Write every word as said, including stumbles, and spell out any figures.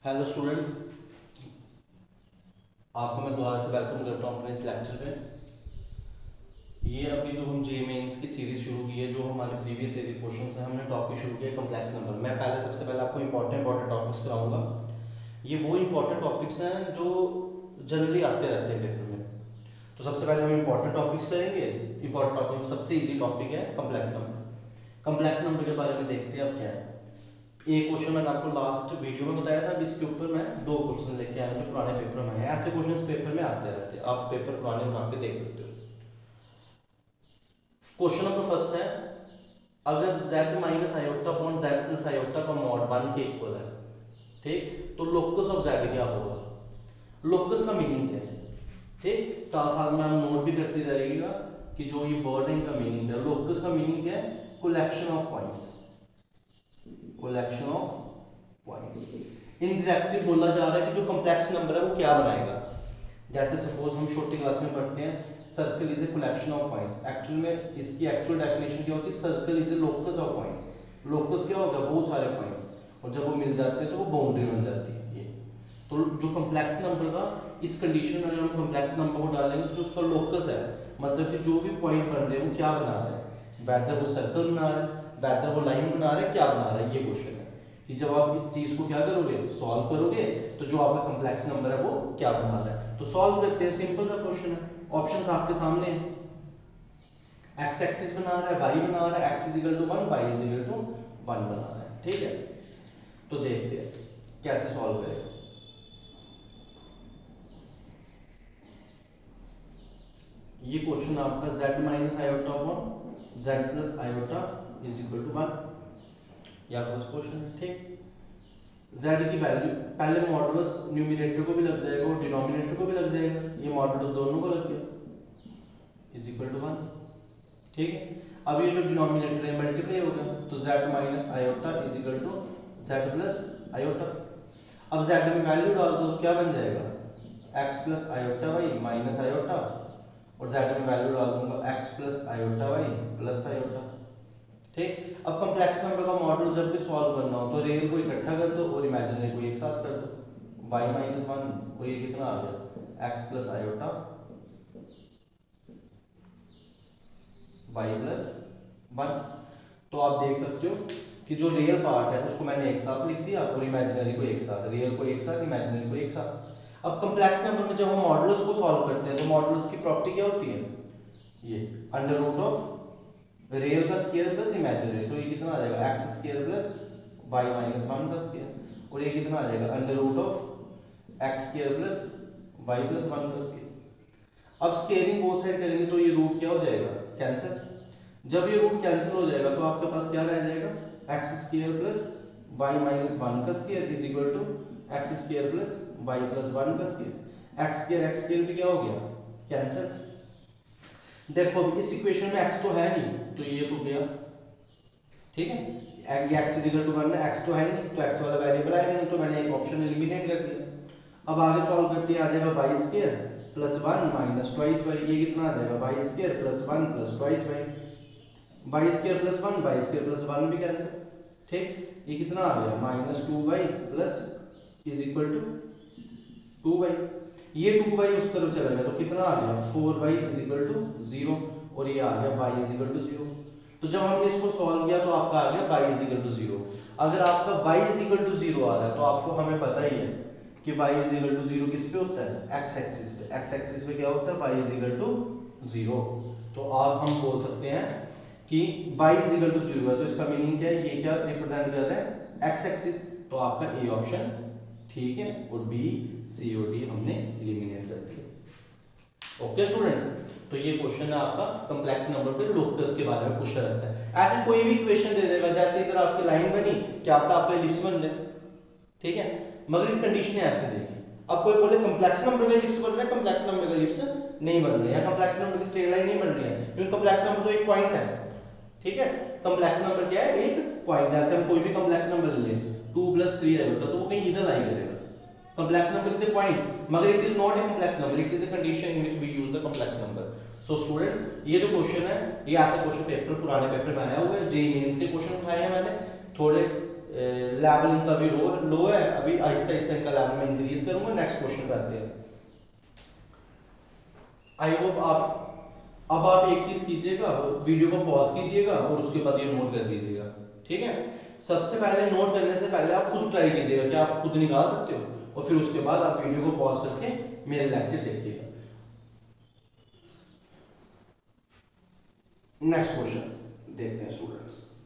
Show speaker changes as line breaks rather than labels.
Hello students, आपको मैं दोबारा से वेलकम करता हूँ अपने इस लेक्चर में। ये अभी जो हम जे मेंस की सीरीज शुरू की है, जो हमारे प्रीवियस सीरीज क्वेश्चन है, हमने टॉपिक शुरू किया कॉम्प्लेक्स नंबर। मैं पहले सबसे पहले आपको इंपॉर्टेंट इंपॉर्टेंट टॉपिक्स कराऊंगा। ये वो इंपॉर्टेंट टॉपिक्स हैं जो जनरली आते रहते हैं पेपर में। तो सबसे पहले हम इंपॉर्टेंट टॉपिक्स करेंगे। इंपॉर्टेंट टॉपिक सबसे ईजी टॉपिक है कॉम्प्लेक्स नंबर। कॉम्प्लेक्स नंबर के बारे में देखते हैं अब क्या है। एक क्वेश्चन मैंने आपको लास्ट वीडियो में बताया था, इसके ऊपर मैं दो क्वेश्चन लेके आया हूं जो पुराने पेपर में है। ऐसे क्वेश्चंस पेपर में आते रहते हैं, आप पेपर पुराने उठा के देख सकते हो। क्वेश्चन नंबर फर्स्ट है, अगर z minus iota upon z plus iota का मॉड वन के इक्वल है, ठीक, तो लोकस ऑफ z क्या होगा। लोकस का मीनिंग क्या है, ठीक, साथ साथ में हम नोट भी करते जाइएगा कि जो ये वर्ड है इनका मीनिंग क्या है। लोकस का मीनिंग क्या है, collection of points, collection of points. Indirectly बोला जा रहा है कि जो कॉम्प्लेक्स नंबर है वो क्या बनाएगा। जैसे सपोज हम छोटी क्लास में पढ़ते हैं, circle is a collection of points. Actual में इसकी एक्चुअल डेफिनेशन क्या होती है, circle is a locus of points. Locus क्या होगा, बहुत सारे पॉइंट्स, और जब वो मिल जाते हैं तो वो बाउंड्री बन जाती है। ये तो जो कॉम्प्लेक्स नंबर का इस कंडीशन में अगर हम कॉम्प्लेक्स नंबर को डालेंगे तो उसका लोकस है, मतलब कि जो भी पॉइंट बन रहे हैं वो क्या बना रहे हैं, वैदर वो सर्कल बना रहे हैं, वैदर वो लाइन बना रहे हैं, क्या बना रहे हैं। ये क्वेश्चन है कि जब आप इस चीज को क्या करोगे, सॉल्व करोगे, तो जो आपका कॉम्प्लेक्स नंबर है वो क्या बना रहा है। तो सॉल्व करते हैं, सिंपल सा क्वेश्चन है। ऑप्शंस आपके सामने हैं, एक्स एक्सिस बना रहा है, वाई बना रहा है, x is equal to one, y is equal to one बना रहा है, ठीक है। तो देखते हैं कैसे सॉल्व करेगा। ये क्वेश्चन आपका z minus iota upon z plus iota is equal to one, या फर्स्ट क्वेश्चन है, ठीक। z की वैल्यू पहले मॉडुलस न्यूमरेटर को भी लग जाएगा और डिनोमिनेटर को भी लग जाएगा, ये मॉडुलस दोनों को लग गया, इज इक्वल टू वन, ठीक है। अब ये जो डिनोमिनेटर है मल्टीप्लाई होगा, तो z minus iota is equal to z plus iota. अब z में वैल्यू डाल दो तो क्या बन जाएगा, x plus iota y minus iota, और z में वैल्यू डाल दूंगा x plus iota y plus iota, ठीक। अब कॉम्प्लेक्स नंबर का मॉडल जब भी सॉल्व करना हो तो रियल को इकट्ठा कर दो और इमेजिनरी को एक साथ कर दो, y माइनस वन, और ये कितना आ गया, x plus iota y plus one. तो आप देख सकते हो कि जो रियल पार्ट है उसको मैंने एक साथ लिख दिया और इमेजिनरी को एक साथ, रियल को एक साथ, इमेजिनरी को एक साथ। अब कॉम्प्लेक्स नंबर में जब हम मॉडुलस को सॉल्व करते हैं तो मॉडुलस की प्रॉपर्टी क्या होती है, ये अंडर रूट ऑफ रियल का स्क्वायर प्लस इमेजिनरी, तो ये कितना आ जाएगा, x square plus y minus one का स्क्वायर, और ये कितना आ जाएगा, under root of x square plus y plus one का स्क्वायर। अब स्क्वायरिंग बोथ साइड करेंगे तो ये रूट क्या हो जाएगा, कैंसिल। जब ये रूट कैंसिल हो जाएगा तो आपके पास क्या रह जाएगा, x square plus y minus one का square is equal to x square plus y plus one का square. X square x square भी क्या हो गया, कैंसिल। देखो इस इक्वेशन में x तो है नहीं तो ये तो गया, ठीक है, x is equal to one है, x तो है नहीं तो x वाला वेरिएबल आएगा नहीं, तो मैंने एक ऑप्शन एलिमिनेट कर दिया। अब आगे सॉल्व करते हैं, आ जाएगा y square plus one minus twice y, ये कितना आ जाएगा, y square plus one plus twice y, y square plus one, y square plus one भी कैंसिल, ठीक। ये कितना आ गया, minus two y plus is equal to two y, ये टू वाई उस तरफ चला गया तो कितना आ गया, four y is equal to zero, और ये आ गया y is equal to zero. तो जब हमने इसको सॉल्व किया तो आपका आ गया y is equal to zero. अगर आपका y is equal to zero आ रहा है तो आपको हमें पता ही है कि y is equal to zero किस पे होता है, x एक्सिस पे। x एक्सिस पे क्या होता है, y is equal to zero. तो आप हम बोल सकते हैं कि y is equal to zero है, तो इसका मीनिंग क्या है, ये क्या रिप्रेजेंट कर रहा है, x एक्सिस। तो आपका ए ऑप्शन ठीक है, और बी सी और डी हमने एलिमिनेट कर दिया। ओके स्टूडेंट्स, तो ये क्वेश्चन है आपका कॉम्प्लेक्स नंबर पे लोकस के बारे में क्वेश्चन रहता है। ऐसे कोई भी इक्वेशन दे देगा, जैसे इधर आपकी लाइन बनी, क्या पता आपका एलिप्स बन जाए, ठीक है, मगर इन कंडीशनें ऐसे देगी। अब कोई बोले कॉम्प्लेक्स नंबर का एलिप्स बन रहा है, कॉम्प्लेक्स नंबर का एलिप्स नहीं बन रहा है, या कॉम्प्लेक्स नंबर की स्ट्रेट लाइन नहीं बन रही है, क्योंकि कॉम्प्लेक्स नंबर तो एक पॉइंट है, ठीक है। कॉम्प्लेक्स नंबर क्या है, एक पॉइंट। जैसे हम कोई भी कॉम्प्लेक्स नंबर ले लें, टू प्लस थ्री है तो वो कहीं इधर लाई करेगा, complex number is a point, मगर it is not a complex number, it is a condition in which we use the complex number. So students, ये जो क्वेश्चन है, ये ऐसे क्वेश्चन पेपर पुराने पेपर में आया हुआ है, जेईई मेंस के क्वेश्चन उठाए हैं मैंने, थोड़े लेवल इनका भी लो लो है, अभी आहिस्ता आहिस्ता इनका लेवल मैं इंक्रीज करूंगा। नेक्स्ट क्वेश्चन पे आते हैं। आई होप आप, अब आप एक चीज कीजिएगा, वीडियो को पॉज कीजिएगा और उसके बाद ये नोट कर दीजिएगा, ठीक है। सबसे पहले नोट करने से पहले आप खुद ट्राई कीजिएगा कि आप खुद निकाल सकते हो, और फिर उसके बाद आप वीडियो को पॉज करके मेरे लेक्चर देखिएगा। नेक्स्ट क्वेश्चन देखते हैं स्टूडेंट्स।